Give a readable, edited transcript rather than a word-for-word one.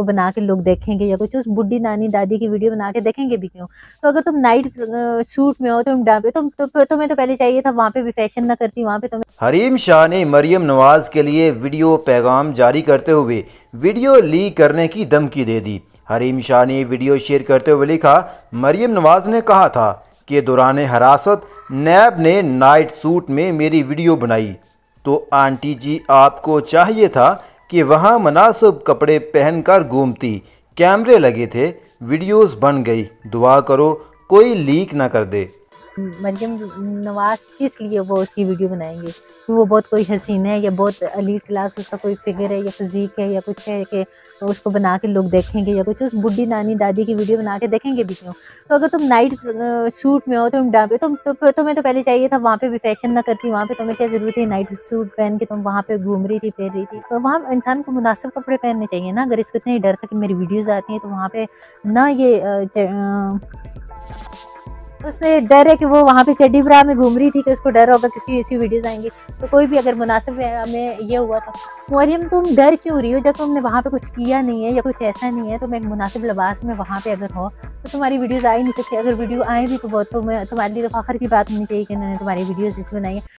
बना के लोग देखेंगे या कुछ, उस बुढ़ी नानी दादी की वीडियो बना के देखेंगे भी क्यों? तो अगर तुम नाइट सूट में हो, तुम्हें तो पहले चाहिए था वहाँ पे भी फैशन ना करती, वहाँ पे तुम्हें। हरीम शाह ने मरियम नवाज के लिए वीडियो पैगाम जारी करते हुए वीडियो लीक करने की धमकी दे दी। हरीम शाह ने वीडियो शेयर करते हुए लिखा, मरियम नवाज ने कहा था कि दौरान हिरासत नैब ने नाइट सूट में मेरी वीडियो बनाई, तो आंटी जी आपको चाहिए था कि वहाँ मुनासिब कपड़े पहनकर घूमती, कैमरे लगे थे, वीडियोस बन गई, दुआ करो कोई लीक ना कर दे। मरियम नवाज किस लिए वो उसकी वीडियो बनाएंगे कि वो बहुत कोई हसीन है या बहुत एलीट क्लास उसका कोई फिगर है या फिजिक है या कुछ है कि उसको बना के लोग देखेंगे या कुछ, उस बुढ़ी नानी दादी की वीडियो बना के देखेंगे भी क्यों? तो अगर तुम नाइट सूट में हो, तुम्हें तो पहले चाहिए था वहाँ पे भी फैशन ना करती, वहाँ पे तुम्हें क्या जरूरत है नाइट सूट पहन के तुम वहाँ पे घूम रही थी, फिर रही थी? तो वहाँ इंसान को मुनासिब कपड़े पहनने चाहिए ना। अगर इसको इतना ही डर था कि मेरी वीडियोज आती हैं तो वहाँ पे ना ये उसने डर है कि वो वहाँ पे चड्डी ब्रा में घूम रही थी कि उसको डर होगा कि उसकी ऐसी वीडियोस आएंगी। तो कोई भी अगर मुनासिब में ये हुआ था, मरियम तुम डर क्यों रही हो? जब तुमने वहाँ पे कुछ किया नहीं है या कुछ ऐसा नहीं है, तुम एक मुनासिब लिबास में वहाँ पे अगर हो तो तुम्हारी वीडियोस आ ही नहीं सकती। अगर वीडियो आए भी तो वो तुम्हारे लिए तो फख्र की बात होनी चाहिए कि मैंने तुम्हारी वीडियोस इस बनाई है।